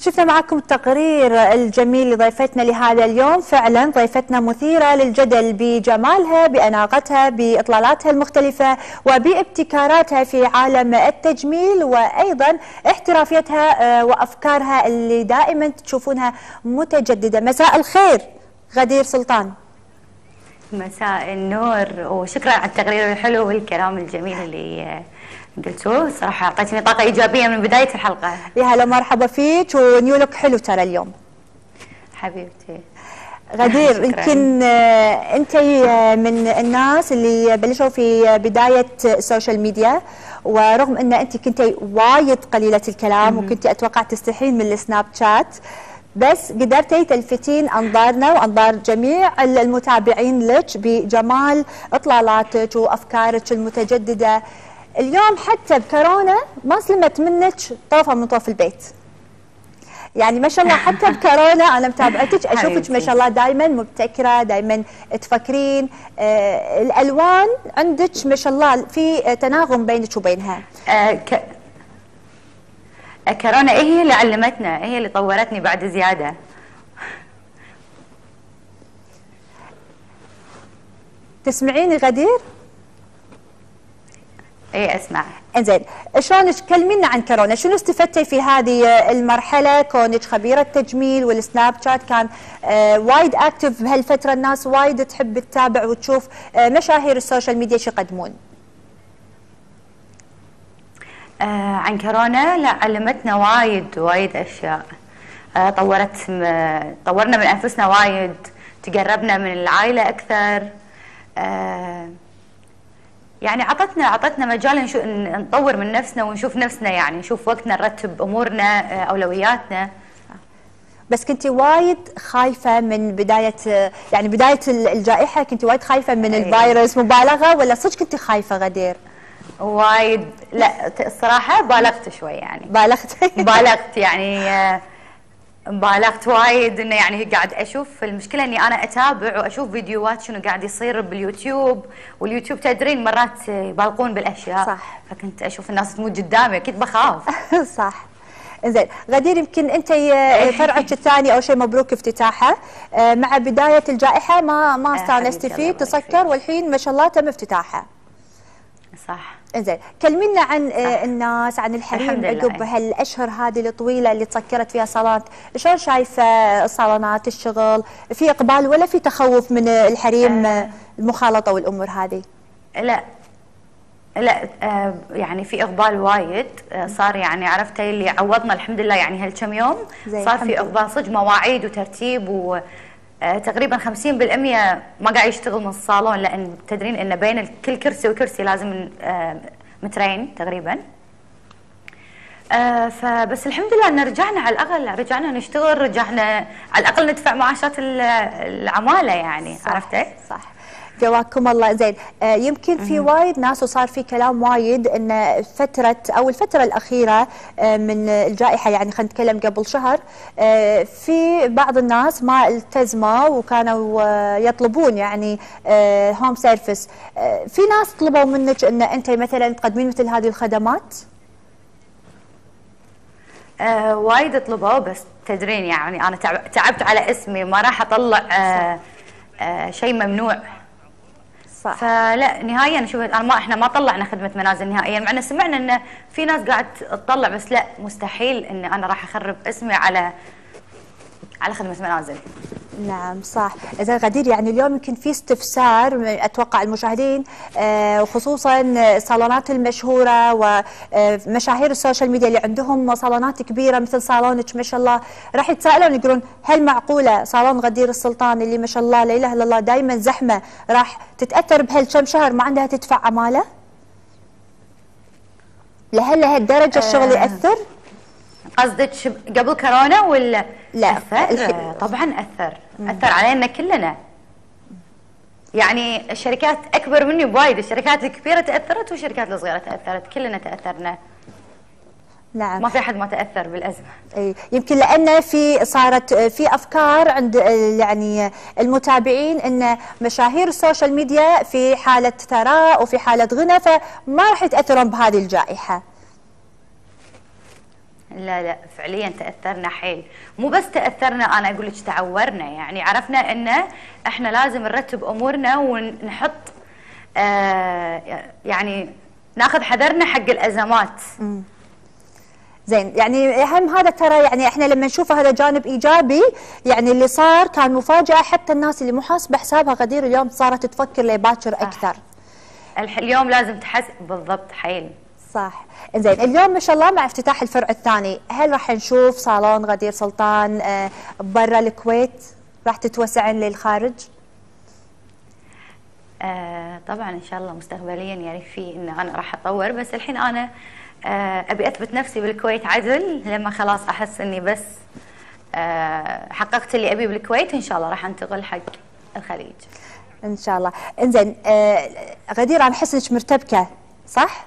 شفنا معكم التقرير الجميل لضيفتنا لهذا اليوم. فعلا ضيفتنا مثيرة للجدل بجمالها، بأناقتها، بإطلالاتها المختلفة، وبابتكاراتها في عالم التجميل، وأيضا احترافيتها وأفكارها اللي دائما تشوفونها متجددة. مساء الخير غدير سلطان. مساء النور، وشكرا على التقرير الحلو والكلام الجميل اللي قلتوه. صراحة أعطيتني طاقة إيجابية من بداية الحلقة. يا هلا مرحبا فيك، ونيو لوك حلو ترى اليوم حبيبتي غدير. يمكن أنت من الناس اللي بلشوا في بداية السوشيال ميديا، ورغم أن أنت كنت وايد قليلة الكلام وكنت أتوقع تستحين من السناب شات، بس قدرتي تلفتين أنظارنا وأنظار جميع المتابعين لك بجمال إطلالاتك وأفكارك المتجددة. اليوم حتى بكورونا ما سلمت منك طوفة من طوف البيت، يعني ما شاء الله. حتى بكورونا أنا متابعتك أشوفك ما شاء الله دائما مبتكرة، دائما تفكرين. الألوان عندك ما شاء الله في تناغم بينك وبينها. كورونا هي اللي علمتنا، هي اللي طورتني بعد زيادة. تسمعيني غدير؟ ايه اسمع. انزين، شلونك؟ كلمينا عن كورونا، شنو استفدتي في هذه المرحله كونك خبيره تجميل، والسناب شات كان وايد اكتف بهالفتره، الناس وايد تحب تتابع وتشوف مشاهير السوشيال ميديا شو يقدمون. عن كورونا، لا علمتنا وايد اشياء. طورنا من انفسنا وايد، تقربنا من العائله اكثر. يعني عطتنا مجال نطور من نفسنا ونشوف نفسنا، يعني نشوف وقتنا، نرتب امورنا، اولوياتنا. بس كنتي وايد خايفه من بدايه، يعني بدايه الجائحه كنتي وايد خايفه من الفيروس، مبالغه ولا صدق كنتي خايفه غدير؟ وايد، لا الصراحه بالغت شوي يعني. بالغت يعني بالغت وايد، انه يعني قاعد اشوف المشكله اني انا اتابع واشوف فيديوهات شنو قاعد يصير باليوتيوب، واليوتيوب تدرين مرات يبالغون بالاشياء. صح. فكنت اشوف الناس تموت قدامي، كنت بخاف. صح. زين غدير، يمكن انت فرعك الثاني اول شيء مبروك افتتاحه. مع بدايه الجائحه ما استانستي فيه، تسكر، والحين ما شاء الله تم افتتاحه. صح. انزين، كلمينا عن الناس، عن الحريم عقب هالاشهر هذه الطويله اللي تسكرت فيها صالونات. شلون شايفه الصالونات، الشغل؟ في اقبال ولا في تخوف من الحريم المخالطه والامور هذه؟ لا يعني في اقبال وايد صار، يعني عرفتي اللي عوضنا الحمد لله. يعني هالكم يوم صار في اقبال صدق، مواعيد وترتيب، وتقريبا 50% ما قاعد يشتغل من الصالون، لان تدرين ان بين كل كرسي وكرسي لازم مترين تقريبا. فبس الحمد لله ان رجعنا، على الاقل رجعنا نشتغل، رجعنا على الاقل ندفع معاشات العماله يعني. صح. عرفتي؟ صح. جواكم الله. زين، يمكن في وايد ناس وصار في كلام وايد ان الفتره الاخيره من الجائحه، يعني خلينا نتكلم قبل شهر، في بعض الناس ما التزموا وكانوا يطلبون يعني هوم سيرفيس. في ناس طلبوا منك ان انت مثلا تقدمين مثل هذه الخدمات؟ وايد طلبوا، بس تدرين يعني انا تعبت على اسمي، ما راح اطلع شيء ممنوع. صح. فلا نهائيا شوف، احنا ما طلعنا خدمه منازل نهائيا، مع ان سمعنا ان في ناس قاعد تطلع، بس لا، مستحيل ان انا راح اخرب اسمي على خدمه منازل. نعم صح. إذا غدير، يعني اليوم يمكن في استفسار أتوقع المشاهدين، وخصوصا الصالونات المشهورة ومشاهير السوشيال ميديا اللي عندهم صالونات كبيرة مثل صالونك ما شاء الله، راح يتساءلون يقولون هل معقولة صالون غدير السلطان اللي ما شاء الله لا إله إلا الله دائما زحمة راح تتأثر بهالكم شهر ما عندها تدفع عمالة؟ لهل لهالدرجة الشغل يأثر؟ قصدك قبل كورونا ولا؟ لا أثر. طبعا أثر علينا كلنا. يعني الشركات أكبر مني بوايد، الشركات الكبيرة تأثرت والشركات الصغيرة تأثرت، كلنا تأثرنا. نعم. ما في حد ما تأثر بالأزمة. اي يمكن لأن صارت في أفكار عند يعني المتابعين أن مشاهير السوشيال ميديا في حالة ثراء وفي حالة غنى، فما راح يتأثرون بهذه الجائحة. لا لا فعليا تاثرنا حيل، مو بس تاثرنا، انا اقول لك تعورنا، يعني عرفنا ان احنا لازم نرتب امورنا ونحط يعني ناخذ حذرنا حق الازمات. زين، يعني اهم هذا ترى، يعني احنا لما نشوفه هذا جانب ايجابي، يعني اللي صار كان مفاجاه، حتى الناس اللي مو حاسبه حسابها غدير اليوم صارت تفكر لباكر اكثر. اليوم لازم تحسب بالضبط حيل. صح. زين، اليوم ما شاء الله مع افتتاح الفرع الثاني، هل راح نشوف صالون غدير سلطان برا الكويت؟ راح تتوسعين للخارج؟ طبعا ان شاء الله مستقبليا، يعني في ان انا راح اطور، بس الحين انا ابي اثبت نفسي بالكويت عدل، لما خلاص احس اني بس حققت اللي ابيه بالكويت ان شاء الله راح انتقل حق الخليج ان شاء الله. انزين غدير، انا احس انك مرتبكه، صح؟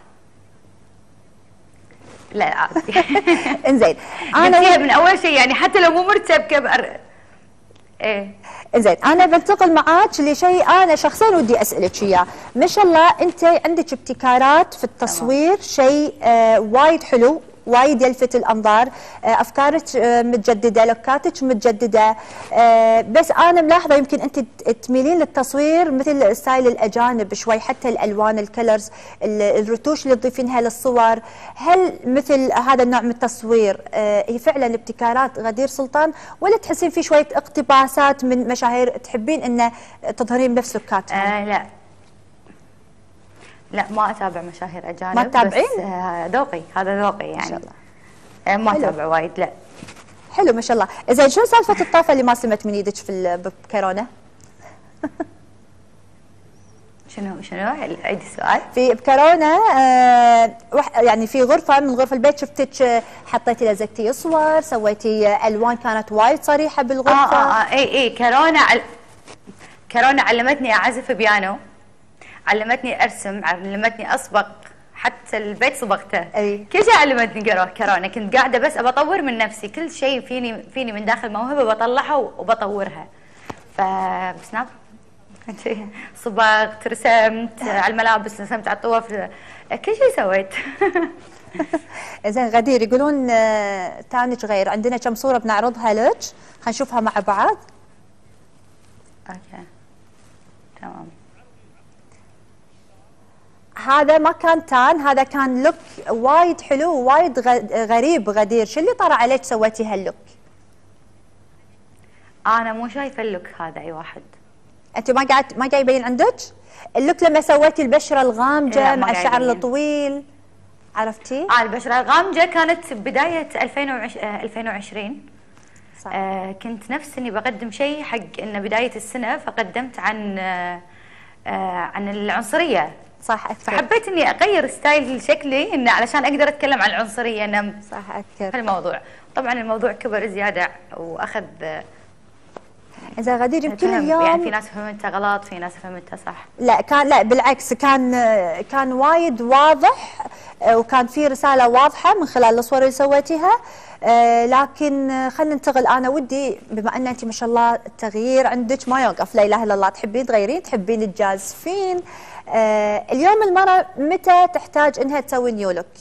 لا عادي. انزين انا من اول شيء، يعني حتى لو مو مرتبكه ايه. زين، انا بنتقل معاك لشيء انا شخصيا ودي اسالك اياه. ما شاء الله انت عندك ابتكارات في التصوير، شيء وايد حلو، وايد يلفت الانظار، افكارك متجدده، لوكاتك متجدده، بس انا ملاحظه يمكن انت تميلين للتصوير مثل ستايل الاجانب شوي، حتى الالوان، الكلرز، الرتوش اللي تضيفينها للصور. هل مثل هذا النوع من التصوير هي فعلا ابتكارات غدير سلطان، ولا تحسين في شويه اقتباسات من مشاهير تحبين ان تظهرين بنفس لوكاتهم؟ لا ما اتابع مشاهير اجانب. ما تتابعين؟ بس ذوقي، هذا ذوقي يعني. ما شاء الله. ما اتابع وايد، لا. حلو ما شاء الله. زين، شو سالفه الطافه اللي ما سلمت من ايدك بكورونا؟ شنو عيدي السؤال. في بكورونا يعني في غرفه من غرف البيت شفتك حطيتي لزقتي صور، سويتي الوان كانت وايد صريحه بالغرفه. اي كورونا علمتني اعزف بيانو، علمتني ارسم، علمتني اصبغ، حتى البيت صبغته. كل شيء علمتني كورونا. كنت قاعده بس ابى اطور من نفسي، كل شيء فيني من داخل موهبه بطلعها وبطورها. فبسناب صبغت، رسمت على الملابس، رسمت على الطوف، كل شيء سويت. زين غدير، يقولون تانج غير، عندنا كم صوره بنعرضها لك، حنشوفها مع بعض. اوكي تمام. هذا ما كان تان، هذا كان لوك وايد حلو وايد غريب. غدير، شو اللي طرى عليك سويتي هاللوك؟ انا مو شايفه اللوك هذا اي واحد. انت ما قاعد يبين عندك اللوك لما سويتي البشره الغامجه مع الشعر الطويل، عرفتي؟ البشره الغامجه كانت بدايه 2020. صح. كنت نفسي اني بقدم شيء حق انه بدايه السنه، فقدمت عن العنصريه. صح أكثر. فحبيت اني اغير ستايل شكلي انه علشان اقدر اتكلم عن العنصريه. انه صح اكثر. في الموضوع طبعا الموضوع كبر زياده واخذ. إذا غدير يمكن اليوم يعني في ناس فهمتها غلط، في ناس فهمتها صح. لا بالعكس، كان وايد واضح، وكان في رساله واضحه من خلال الصور اللي سويتيها. لكن خلينا ننتقل. انا ودي بما ان انت ما شاء الله التغيير عندك ما يوقف، لا اله الا الله، تحبين تغيرين، تحبين تجازفين. اليوم المرأة متى تحتاج انها تسوي نيو لوك؟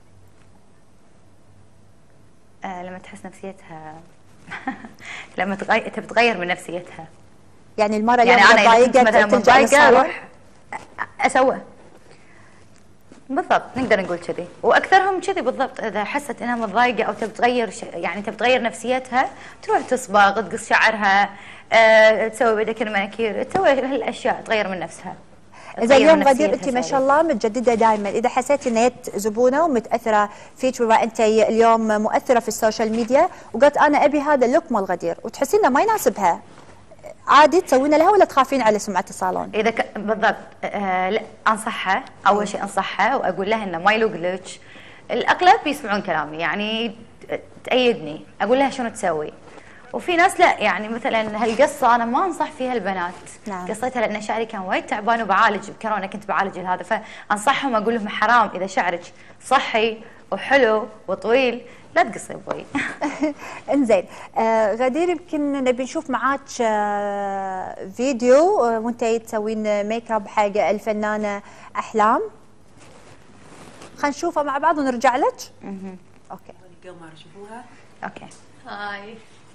لما تحس نفسيتها. لما تبي تغير من نفسيتها. يعني المرأة يعني انا مثلا متضايقة اروح اسوي. بالضبط، نقدر نقول كذي، واكثرهم كذي بالضبط. اذا حست انها متضايقه او تبي تغير يعني تبي تغير نفسيتها، تروح تصبغ، تقص شعرها، تسوي بدك المانيكير، تسوي هالاشياء تغير من نفسها. إذا اليوم غدير انت ما شاء الله متجدده دائما، اذا حسيتي ان زبونه ومتاثره فيك، بما انت اليوم مؤثره في السوشيال ميديا، وقلت انا ابي هذا اللوك مال غدير، وتحسين انه ما يناسبها، عادي تسوين لها ولا تخافين على سمعه الصالون؟ اذا بالضبط لا، انصحها. اول شيء انصحها واقول لها انه ما يلوق لك. الاغلب يسمعون كلامي، يعني تأيدني، اقول لها شنو تسوي. وفي ناس لا، يعني مثلا هالقصه انا ما انصح فيها البنات. نعم. قصيتها لان شعري كان وايد تعبان وبعالج بكورونا، كنت بعالج هذا، فانصحهم اقول لهم حرام اذا شعرك صحي وحلو وطويل لا تقصي ابوي. انزين غدير، يمكن نبي نشوف معاك فيديو وانت تسوين ميك اب حق الفنانه احلام. خلينا نشوفه مع بعض ونرجع لك. اوكي القمر شوفوها. اوكي. هاي.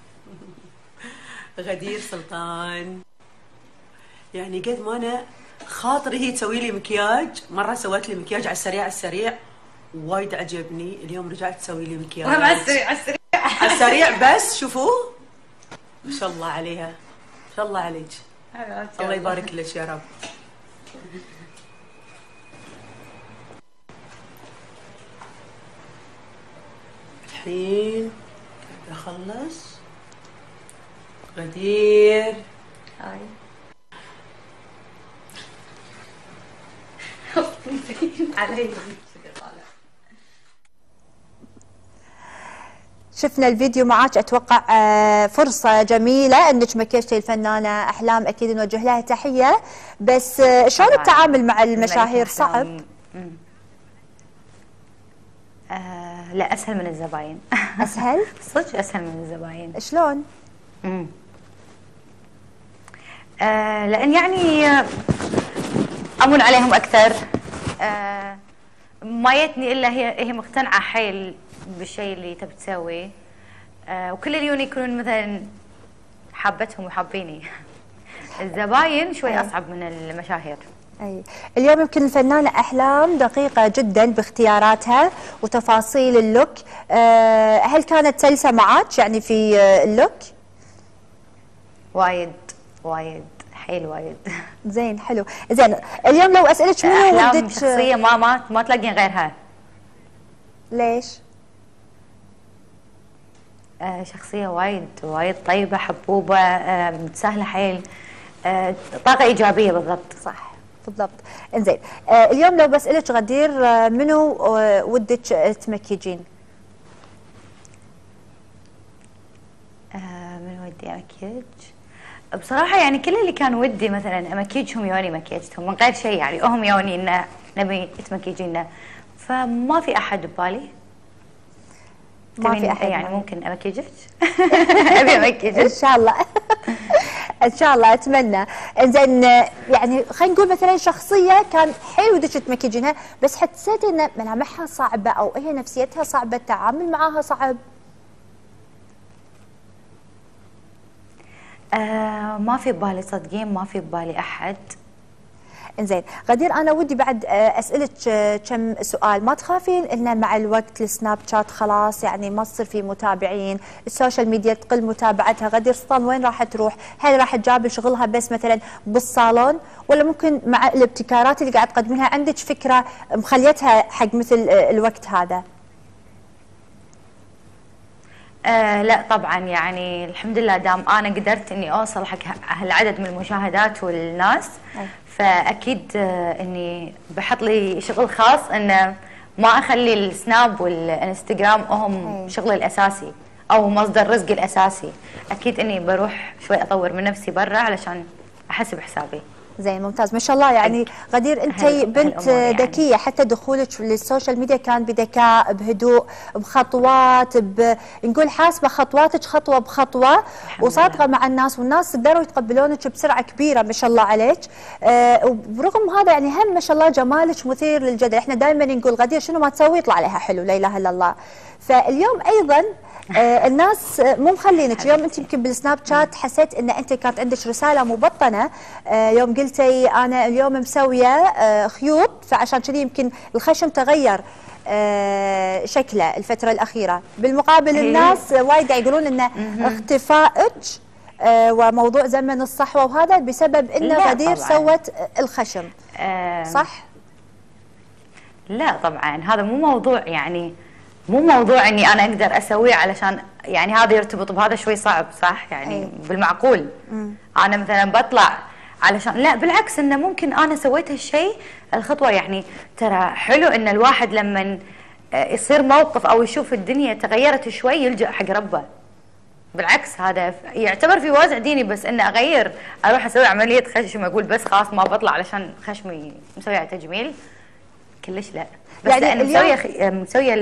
غدير سلطان. يعني قد ما انا خاطري هي تسوي لي مكياج، مره سوت لي مكياج على السريع على السريع وايد عجبني، اليوم رجعت تسوي لي مكياج على السريع على السريع على السريع بس شوفوه ما شاء الله عليها، ما شاء الله عليك، الله يبارك لك يا رب. الحين اخلص. غدير هاي. علي. شفنا الفيديو معاك، اتوقع فرصه جميله انك مكيجتي الفنانه احلام، اكيد نوجه لها تحيه، بس شلون التعامل مع المشاهير؟ صعب؟ لا اسهل من الزباين. اسهل؟ صدق اسهل من الزباين. شلون؟ لان يعني امون عليهم اكثر، ما يتني الا هي مقتنعه حيل بالشيء اللي تبي تسويه، وكل اليوم يكونون مثلا حابتهم وحابيني. الزباين شوي اصعب من المشاهير. اي اليوم يمكن الفنانه احلام دقيقه جدا باختياراتها وتفاصيل اللوك، هل كانت سلسه معك يعني في اللوك؟ وايد وايد حيل وايد. زين حلو. زين اليوم لو اسالك منو احلام شخصيه ما تلاقين غيرها. ليش؟ شخصيه وايد وايد طيبه حبوبه، متساهله حيل، طاقه ايجابيه بالضبط. صح بالضبط. انزين اليوم لو بسالك غدير منو ودك تمكيجين؟ منو ودي امكيج؟ بصراحه يعني كل اللي كان ودي مثلا امكيجهم يوني مكيجتهم من غير شيء، يعني هم يوني انه نبي تمكيجينا، فما في احد ببالي. ما في احد يعني ممكن امكيجك. ابي امكيجك ان شاء الله. ان شاء الله اتمنى. انزين يعني خلينا نقول مثلا شخصيه كان حلو ودك تمكيجينها بس حسيتي ان ملامحها صعبه او هي نفسيتها صعبه، التعامل معاها صعب؟ ما في ببالي صدقين، ما في ببالي احد. انزين غدير انا ودي بعد اسالك كم سؤال. ما تخافين ان مع الوقت السناب شات خلاص يعني ما تصير في متابعين، السوشيال ميديا تقل متابعتها، غدير سلطان وين راح تروح؟ هل راح تجابل شغلها بس مثلا بالصالون، ولا ممكن مع الابتكارات اللي قاعد تقدمينها عندك فكره مخليتها حق مثل الوقت هذا؟ لا طبعا يعني الحمد لله دام انا قدرت اني اوصل حق هالعدد من المشاهدات والناس، فاكيد اني بحط لي شغل خاص انه ما اخلي السناب والانستغرام هم شغلي الاساسي او مصدر رزقي الاساسي، اكيد اني بروح شوي اطور من نفسي برا علشان احسب حسابي. زين ممتاز ما شاء الله. يعني غدير انت بنت ذكيه يعني. حتى دخولك للسوشيال ميديا كان بذكاء بهدوء بخطوات نقول حاسبه خطواتك خطوه بخطوه وصادقه مع الناس، والناس قدروا يتقبلونك بسرعه كبيره ما شاء الله عليك. وبرغم هذا يعني هم ما شاء الله جمالك مثير للجدل، احنا دائما نقول غدير شنو ما تسوي يطلع عليها حلو، لا اله الا الله. فاليوم ايضا الناس مو مخلينك، اليوم انت يمكن بالسناب شات حسيت ان انت كانت عندك رساله مبطنه يوم قلتي انا اليوم مسويه خيوط، فعشان كذي يمكن الخشم تغير شكله الفتره الاخيره، بالمقابل الناس وايد يقولون ان اختفائك وموضوع زمن الصحوه وهذا بسبب ان غدير سوت الخشم. صح؟ لا طبعا هذا مو موضوع، يعني مو موضوع اني انا اقدر اسويه علشان يعني هذا يرتبط بهذا شوي صعب صح يعني بالمعقول. انا مثلا بطلع علشان لا بالعكس انه ممكن انا سويت هالشيء الخطوه، يعني ترى حلو ان الواحد لما يصير موقف او يشوف الدنيا تغيرت شوي يلجأ حق ربه. بالعكس هذا يعتبر في وازع ديني، بس اني اغير اروح اسوي عمليه خشم اقول بس خلاص ما بطلع علشان خشمي مسوي تجميل، كلش لا. بس يعني انا مسويه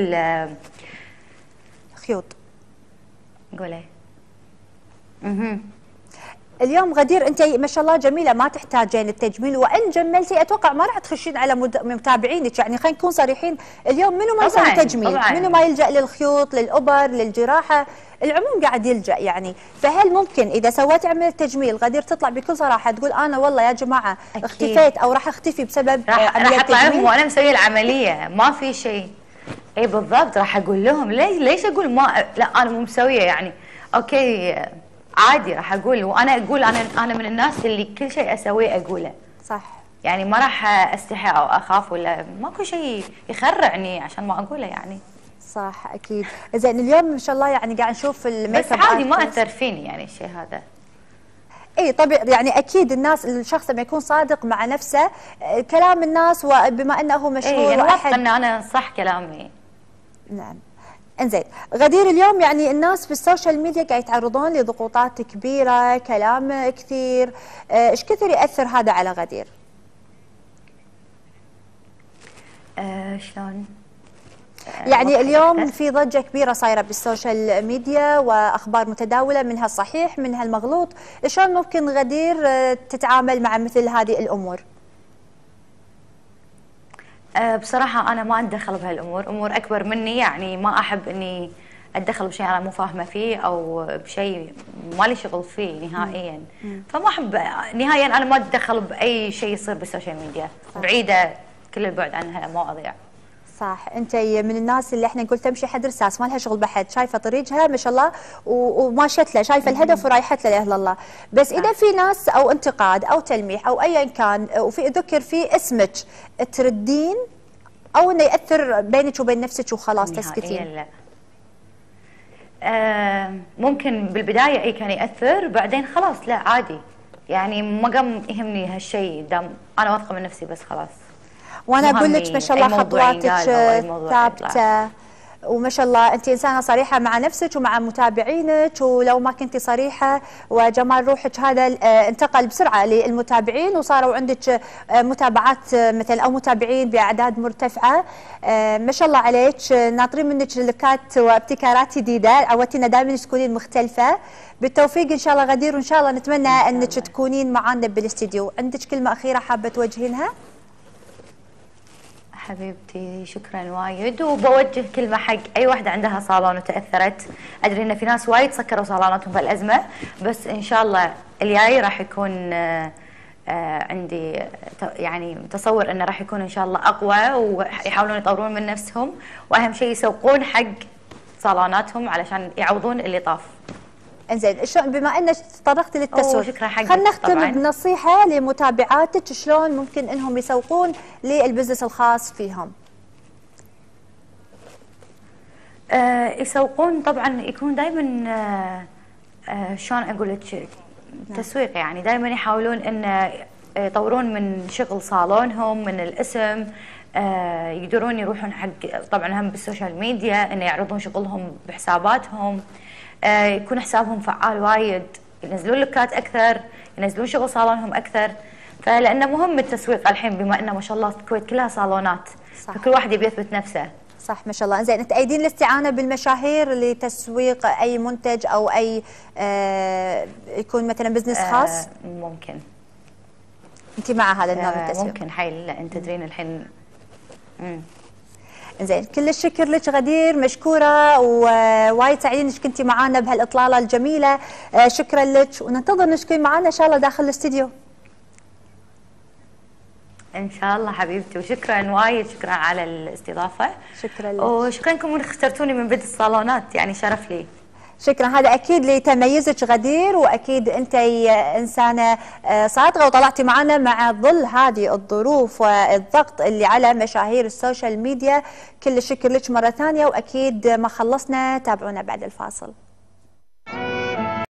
خيوط. قولي. اليوم غدير انت ما شاء الله جميله، ما تحتاجين التجميل، وان جملتي اتوقع ما راح تخشين على متابعينك، يعني خلينا نكون صريحين، اليوم منو ما يسوي تجميل؟ منو ما يلجا للخيوط، للابر، للجراحه، العموم قاعد يلجا يعني. فهل ممكن اذا سويت عمليه تجميل غدير تطلع بكل صراحه تقول انا والله يا جماعه أكيد. اختفيت او راح اختفي بسبب راح اطلع لهم وانا مسويه العمليه ما في شيء؟ اي بالضبط، راح اقول لهم ليش اقول ما لا انا مو مسويه يعني اوكي عادي، راح اقول. وانا اقول انا من الناس اللي كل شيء اسويه اقوله صح، يعني ما راح استحي او اخاف ولا ماكو شيء يخرعني عشان ما اقوله يعني. صح اكيد. زين اليوم ما شاء الله يعني قاعد نشوف بس عادي ما اثر فيني يعني الشيء هذا. اي طبيعي يعني اكيد الشخص لما يكون صادق مع نفسه كلام الناس، وبما انه مشهور يعني واثق ان انا صح كلامي. نعم. انزين غدير اليوم يعني الناس في السوشيال ميديا قاعد يتعرضون لضغوطات كبيره، كلام كثير، ايش كثر ياثر هذا على غدير؟ شلون؟ يعني اليوم في ضجه كبيره صايره بالسوشيال ميديا واخبار متداوله، منها الصحيح منها المغلوط، شلون ممكن غدير تتعامل مع مثل هذه الامور؟ بصراحة أنا ما أتدخل بهالأمور، أمور أكبر مني، يعني ما أحب إني أتدخل بشيء أنا مو فاهمة فيه أو بشيء مالي شغل فيه نهائيا. فما أحب نهائيا، أنا ما أتدخل بأي شيء يصير بالسوشيال ميديا، بعيدة كل البعد عن هالمواضيع. صح، انت من الناس اللي احنا نقول تمشي حد رساس، ما لها شغل بحد، شايفه طريقها ما شاء الله وماشت له، شايفه الهدف ورايحت له لاهل الله. بس اذا في ناس او انتقاد او تلميح او ايا كان وفي ذكر في اسمك، تردين او انه ياثر بينك وبين نفسك وخلاص تسكتين؟ لا. ممكن بالبدايه اي كان ياثر، بعدين خلاص لا عادي، يعني ما قام يهمني هالشيء، دام انا واثقه من نفسي بس خلاص. وانا اقول لك ما شاء الله خطواتك ثابته، وما شاء الله انت انسانه صريحه مع نفسك ومع متابعينك، ولو ما كنتي صريحه وجمال روحك هذا انتقل بسرعه للمتابعين وصاروا عندك متابعات مثلا او متابعين باعداد مرتفعه. ما شاء الله عليك، ناطرين منك لوكات وابتكارات جديده، عودتينا دائما تكونين مختلفه. بالتوفيق ان شاء الله غدير، وان شاء الله نتمنى انك تكونين معنا بالاستديو. عندك كلمه اخيره حابه توجهينها؟ حبيبتي شكرا وايد، وبوجه كلمه حق اي واحده عندها صالون وتاثرت. ادري ان في ناس وايد سكروا صالوناتهم بالازمه، بس ان شاء الله الجاي راح يكون عندي يعني تصور انه راح يكون ان شاء الله اقوى، ويحاولون يطورون من نفسهم، واهم شيء يسوقون حق صالوناتهم علشان يعوضون اللي طاف. انزين شلون بما انك تطرقتي للتسويق، شكرا حقك. خلينا نختم بنصيحه لمتابعاتك شلون ممكن انهم يسوقون للبزنس الخاص فيهم. يسوقون طبعا يكون دائما شلون اقول لك تسويق، يعني دائما يحاولون ان يطورون من شغل صالونهم، من الاسم، يقدرون يروحون حق طبعا هم بالسوشيال ميديا انه يعرضون شغلهم بحساباتهم، يكون حسابهم فعال وايد، ينزلون لوكات اكثر، ينزلون شغل صالونهم اكثر. فلانه مهم التسويق الحين، بما انه ما شاء الله الكويت كلها صالونات، صح. فكل واحد يبي يثبت نفسه. صح ما شاء الله. زين تأيدين الاستعانه بالمشاهير لتسويق اي منتج او اي يكون مثلا بزنس خاص؟ ممكن. انت مع هذا النوع من التسويق؟ ممكن حيل. لا انت تدرين الحين. زين كل الشكر لك غدير، مشكوره ووايد سعيدين انك كنتي معنا بهالاطلاله الجميله. شكرا لك، وننتظر انك تكوني معنا ان شاء الله داخل الاستديو. ان شاء الله حبيبتي، وشكرا وايد، شكرا على الاستضافه. شكرا لك، وشكرا لكم ان اخترتوني من بدء الصالونات، يعني شرف لي. شكرا، هذا اكيد لتميزك غدير، واكيد انت انسانه صادقه وطلعتي معنا مع ظل هذه الظروف والضغط اللي على مشاهير السوشيال ميديا. كل الشكر لك مره ثانيه، واكيد ما خلصنا، تابعونا بعد الفاصل.